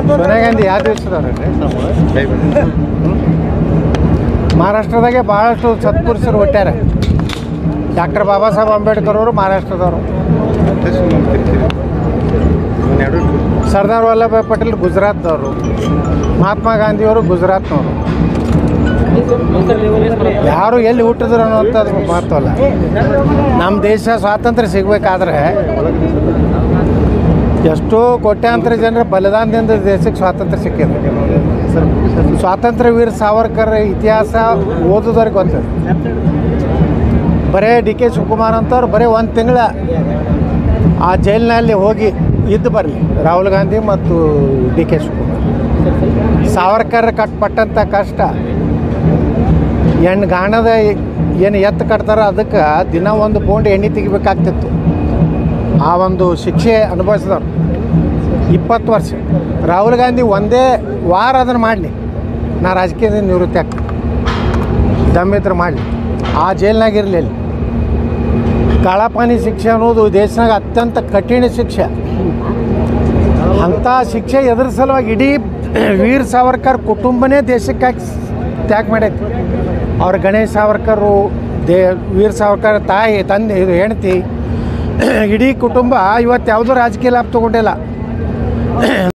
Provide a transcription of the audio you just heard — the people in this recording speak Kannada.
ಸೋನಿಯಾ ಗಾಂಧಿ ಯಾವ ದಿವಸದವ್ರಿ? ಮಹಾರಾಷ್ಟ್ರದಾಗೆ ಭಾಳಷ್ಟು ಸತ್ಪುರುಷರು ಹುಟ್ಟ್ಯಾರ. ಡಾಕ್ಟರ್ ಬಾಬಾ ಸಾಹೇಬ್ ಅಂಬೇಡ್ಕರ್ ಅವರು ಮಹಾರಾಷ್ಟ್ರದವರು. ಸರ್ದಾರ್ ವಲ್ಲಭಾಯ್ ಪಟೇಲ್ ಗುಜರಾತ್ದವರು. ಮಹಾತ್ಮ ಗಾಂಧಿಯವರು ಗುಜರಾತ್ನವರು. ಯಾರು ಎಲ್ಲಿ ಹುಟ್ಟಿದ್ರು ಅನ್ನೋಂಥದ್ದು ಮಹತ್ವಲ್ಲ. ನಮ್ಮ ದೇಶ ಸ್ವಾತಂತ್ರ್ಯ ಸಿಗಬೇಕಾದ್ರೆ ಎಷ್ಟೋ ಕೋಟ್ಯಾಂತರ ಜನರ ಬಲಿದಾನದಿಂದ ದೇಶಕ್ಕೆ ಸ್ವಾತಂತ್ರ್ಯ ಸಿಕ್ಕಿದೆ. ಸ್ವಾತಂತ್ರ್ಯ ವೀರ ಸಾವರ್ಕರ್ ಇತಿಹಾಸ ಓದೋದವ್ರಿಗೆ ಗೊತ್ತಿದೆ. ಬರೇ ಡಿ ಕೆ ಶಿವಕುಮಾರ್ ಅಂತವ್ರು ಬರೀ ಒಂದು ತಿಂಗಳ ಆ ಜೈಲಿನಲ್ಲಿ ಹೋಗಿ ಇದ್ದು ಬರಲಿ ರಾಹುಲ್ ಗಾಂಧಿ ಮತ್ತು ಡಿ ಕೆ ಶಿವಕುಮಾರ್. ಸಾವರ್ಕರ್ ಪಟ್ಟಂಥ ಕಷ್ಟ ಎಣ್ಣೆ ಗಾಣದ ಏನು ಎತ್ತು ಕಟ್ತಾರೋ ಅದಕ್ಕೆ ದಿನ 1 ಪೌಂಡ್ ಎಣ್ಣೆ ತೆಗಿಬೇಕಾಗ್ತಿತ್ತು. ಆ ಒಂದು ಶಿಕ್ಷೆ ಅನುಭವಿಸಿದವ್ರು 20 ವರ್ಷ. ರಾಹುಲ್ ಗಾಂಧಿ ಒಂದೇ ವಾರ ಅದನ್ನು ಮಾಡಲಿ, ನಾ ರಾಜಕೀಯದಿಂದ ನಿವೃತ್ತಿ ಆಗ್ತೀನಿ, ದಮ್ಮಿತ್ರ ಮಾಡಲಿ, ಆ ಜೈಲ್ನಾಗಿರಲಿ. ಅಲ್ಲಿ ಕಾಳಾಪಾನಿ ಶಿಕ್ಷೆ ಅನ್ನೋದು ದೇಶನಾಗ ಅತ್ಯಂತ ಕಠಿಣ ಶಿಕ್ಷೆ. ಅಂಥ ಶಿಕ್ಷೆ ಎದುರ ಸಲುವಾಗಿ ಇಡೀ ವೀರ್ ಸಾವರ್ಕರ್ ಕುಟುಂಬನೇ ದೇಶಕ್ಕಾಗಿ ತ್ಯಾಗ ಮಾಡೈತಿ. ಅವ್ರ ಗಣೇಶ್ ಸಾವರ್ಕರು, ವೀರ್ ಸಾವರ್ಕರ್ ತಾಯಿ, ತಂದೆ, ಇದು ಹೆಂಡತಿ, ಇಡೀ ಕುಟುಂಬ ಇವತ್ತು ಯಾವುದೂ ರಾಜಕೀಯ ಲಾಭ ತೊಗೊಂಡಿಲ್ಲ.